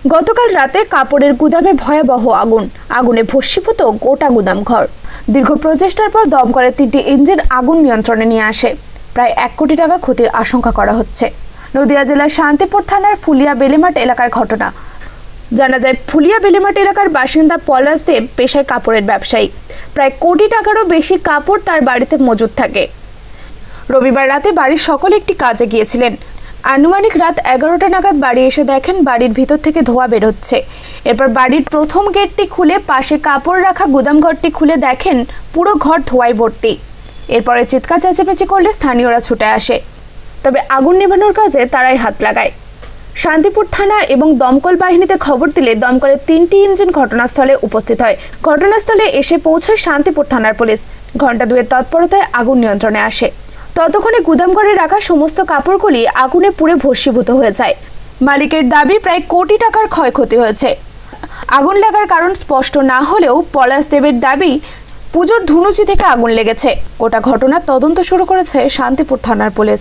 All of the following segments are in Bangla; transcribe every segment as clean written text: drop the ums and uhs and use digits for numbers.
গতকাল রাতে কাপড়ের গুদামে ভয়াবহ আগুনে ভস্মীভূত গোটা গুদাম ঘর। দীর্ঘ প্রচেষ্টার পর দমকলের 3টি ইঞ্জিন আগুন নিয়ন্ত্রণে নিয়ে আসে। প্রায় 1 কোটি টাকা ক্ষতির আশঙ্কা করা হচ্ছে। নদিয়া জেলার শান্তিপুর থানার ফুলিয়া বেলেমাট এলাকার ঘটনা। জানা যায়, ফুলিয়া বেলেমাট এলাকার বাসিন্দা পলাশ দেব পেশায় কাপড়ের ব্যবসায়ী। প্রায় 1 কোটি টাকারও বেশি কাপড় তার বাড়িতে মজুদ থাকে। রবিবার রাতে বাড়ির সকলে একটি কাজে গিয়েছিলেন। আনুমানিক রাত 11টা নাগাদ বাড়ি এসে দেখেন বাড়ির ভিতর থেকে ধোঁয়া বের হচ্ছে। এরপর বাড়ির প্রথম গেটটি খুলে পাশে কাপড় রাখা গুদাম ঘরটি খুলে দেখেন পুরো ঘর ধোঁয়ায় ভর্তি। এরপরে চিৎকার চেঁচামেচি করলে স্থানীয়রা ছুটে আসে, তবে আগুন নেভানোর কাজে তারাই হাত লাগায়। শান্তিপুর থানা এবং দমকল বাহিনীতে খবর দিলে দমকলের 3টি ইঞ্জিন ঘটনাস্থলে উপস্থিত হয়। ঘটনাস্থলে এসে পৌঁছয় শান্তিপুর থানার পুলিশ। ঘণ্টা 2-এর তৎপরতায় আগুন নিয়ন্ত্রণে আসে। ততক্ষণে গুদামঘরে রাখা সমস্ত কাপড়গুলি আগুনে পুড়ে ভস্মীভূত হয়ে যায়। মালিকের দাবি, প্রায় 1 কোটি টাকার ক্ষয়ক্ষতি হয়েছে। আগুন লাগার কারণ স্পষ্ট না হলেও পলাশ দেবের দাবি, পুজোর ধুনুচি থেকে আগুন লেগেছে। গোটা ঘটনার তদন্ত শুরু করেছে শান্তিপুর থানার পুলিশ।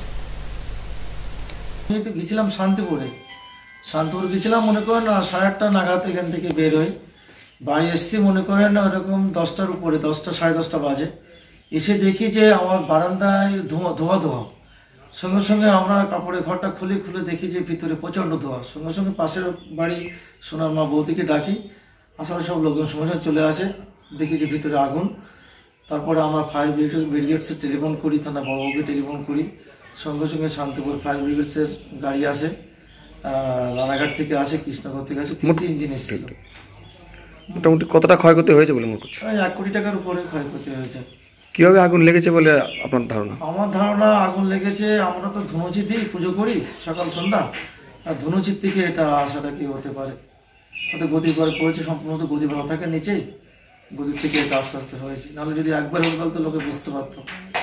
আমি তো গেছিলাম শান্তিপুর গেছিলাম, মনে করেন 8:30 নাগাদ এখান থেকে বের হই। বাড়ি এসছি মনে করেন ওরকম 10টার উপরে, 10টা 10:30 বাজে। এসে দেখি যে আমার বারান্দায় ধোঁয়া। সঙ্গে সঙ্গে আমরা কাপড়ের ঘরটা খুলে দেখি যে ভিতরে প্রচণ্ড ধোঁয়া। সঙ্গে সঙ্গে পাশের বাড়ি সোনার মা বৌদিকে ডাকি, আসার সব লোকজন সঙ্গে সঙ্গে চলে আসে। দেখি যে ভিতরে আগুন। তারপরে আমরা ফায়ার ব্রিগেডসে টেলিফোন করি, থানা বাবুকে টেলিফোন করি। সঙ্গে সঙ্গে শান্তিপুর ফায়ার ব্রিগেডসের গাড়ি আসে, রানাঘাট থেকে আসে, কৃষ্ণনগর থেকে আসে, 3টি ইঞ্জিন এসেছিল। মোটামুটি কতটা ক্ষয়ক্ষতি হয়েছে বলে মনে করছেন? 1 কোটি টাকার উপরে ক্ষয়ক্ষতি হয়েছে। কিভাবে আগুন লেগেছে বলে আপনার ধারণা? আমার ধারণা আগুন লেগেছে, আমরা তো ধুনুচি দিই, পুজো করি সকাল সন্ধ্যা, আর ধুনুচির থেকে এটা আসাটা কি হতে পারে। হয়তো গতি করে পড়েছে, সম্পূর্ণ তো গতি ভালো থাকে নিচেই, গতির থেকে এটা আস্তে আস্তে হয়েছে। নাহলে যদি একবার হয়ে গেল তো লোকে বুঝতে পারতো।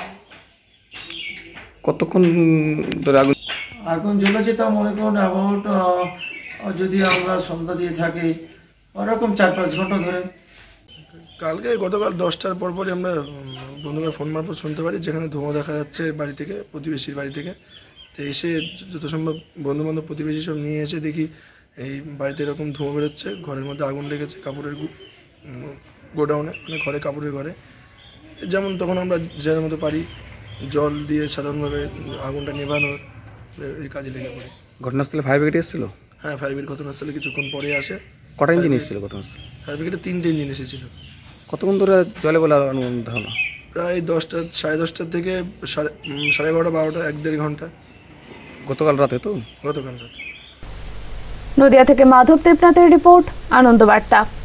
কতক্ষণ ধরে আগুন জ্বলেছে তা মনে করুন অ্যাবাউট, যদি আমরা সন্ধ্যা দিয়ে থাকি ওরকম 4-5 ঘন্টা ধরে। গতকাল 10টার পরপরই আমরা বন্ধুরা ফোন মারফত শুনতে পারি যেখানে ধোঁয়া দেখা যাচ্ছে বাড়ি থেকে, প্রতিবেশীর বাড়ি থেকে। তো এসে যত সম্ভব বন্ধুবান্ধব প্রতিবেশী সব নিয়ে এসে দেখি এই বাড়িতে এরকম ধোঁয়া বেরোচ্ছে, ঘরের মধ্যে আগুন লেগেছে, কাপড়ের গোডাউনে, মানে কাপড়ের ঘরে। যেমন তখন আমরা যার মতো পারি জল দিয়ে সাধারণভাবে আগুনটা নেভানোর এই কাজে লেগে পড়ি। ঘটনাস্থলে ফায়ার ব্রিগেড এসেছিল? হ্যাঁ, ফায়ার ব্রিগেড ঘটনাস্থলে কিছুক্ষণ পরে আসে। কটা ইঞ্জিন এসেছিল ঘটনাস্থলে? ফায়ার ব্রিগেডে 3টে ইঞ্জিন এসেছিল। কতক্ষণ ধরে জলে বলে ধারণা? প্রায় 10টা থেকে 11:30 12টা, 1-1.5 ঘন্টা। গতকাল রাতে তো? গতকাল রাতে। নদিয়া থেকে মাধব দেবনাথের রিপোর্ট, আনন্দ বার্তা।